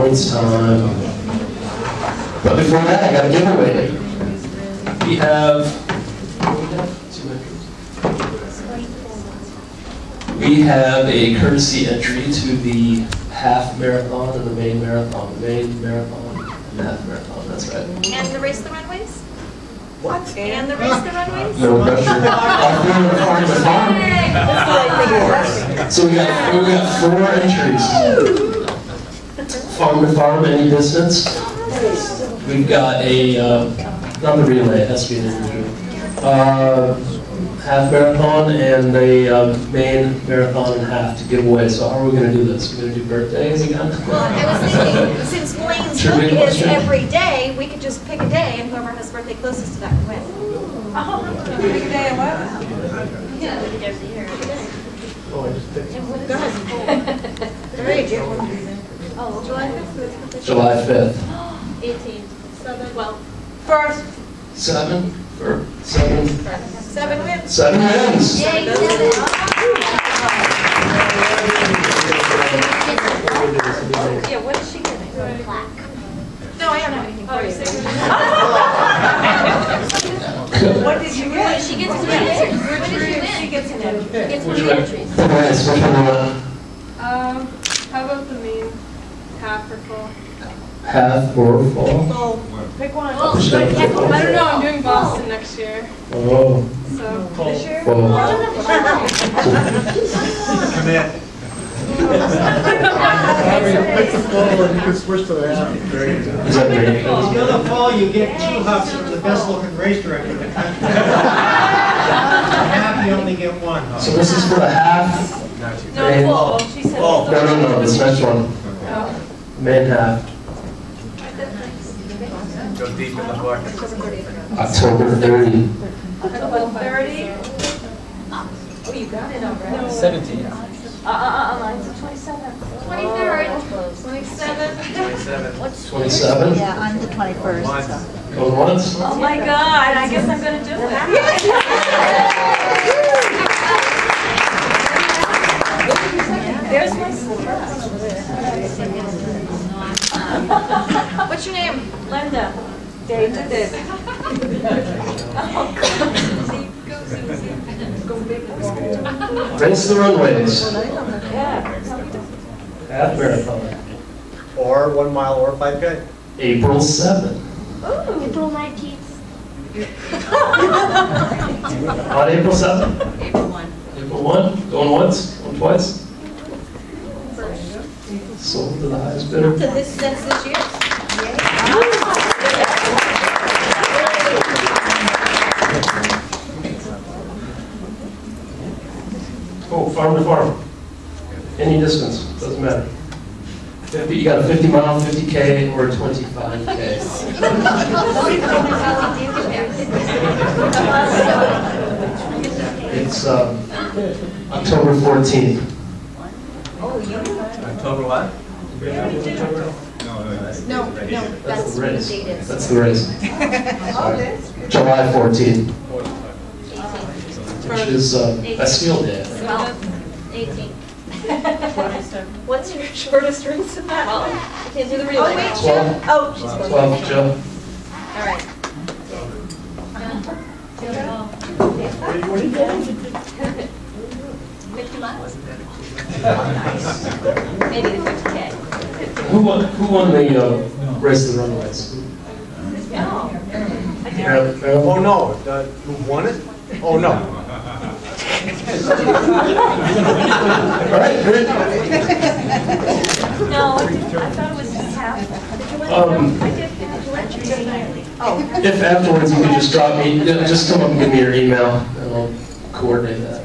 Points time. But before that, I got a giveaway. We have 2 entries. We have a courtesy entry to the half marathon and the main marathon. The main marathon and the half marathon, that's right. And the Race the Runways? What? And the Race the Runways? No pressure. So we got 4 entries. Farm to farm, any distance. We've got a, not the relay, it has to be an individual. Half marathon and a main marathon and half to give away. So how are we going to do this? We're going to do birthdays again? Well, I was thinking, since Blaine's book is every day, we could just pick a day and whoever has birthday closest to that can win. Pick a day of what? Yeah, we could every year. Oh, I just picked. Go ahead. Oh, July 5th? July 5th. 18th. 7th. Well, First. 7 or 7? 7 wins. 7 wins. Yay, 7. Yeah, what is she getting? Plaque. No, I don't have anything for you. What did you get? She gets an entry. What did you win? She gets an entry. She gets one Which of the one? entries. Nice. Which one do you want? How about the main half or full? Half or full? So, pick one. Well, Push but it yeah, up. go I don't know, I'm full. doing Boston next year, Oh. so. This year? Full. Pick the full and you can switch to the half. Is that great? In the fall, you get 2 huffs from the best looking race director in the country. Half, you only get 1 huff. So this is for the half. No, main- full. She said. No, this next one. Main half. Go deep in the book. October 30. October 30. Oh, you got it already. 17. Mine's the 27th. 23rd. 27th. 27. 27? Yeah, I'm the 21st. So. Going once? Oh my God, I guess I'm gonna do it. There's my What's your name? Linda. Dave did it. Race the runways. Yeah. Half marathon. Or 1 mile or 5K. April 7th. April 19th. On April 7th? April 1. April 1? Going once? Going twice? Sold to the highest bidder. So that's this year. Oh, farm to farm. Any distance, doesn't matter. 50, you got a 50 mile, 50K, or a 25K. It's October 14th. October what? No, That's the race. date is. That's the race. Sorry. July 14th, which is Bastille Day. 18th. What's your shortest race in that? I can't do the relay. Oh, wait, Jill. 12. Oh, she's going. 12, Joe. All right. What are you doing? 50 miles? Maybe the 50K. Who won the Race the Runways? Oh, no. Who won it? Oh, no. All right, great. No, I thought it was half. Did you win? I did. Did you win? Oh. If afterwards you could just drop me, just come up and give me your email, and I'll coordinate that.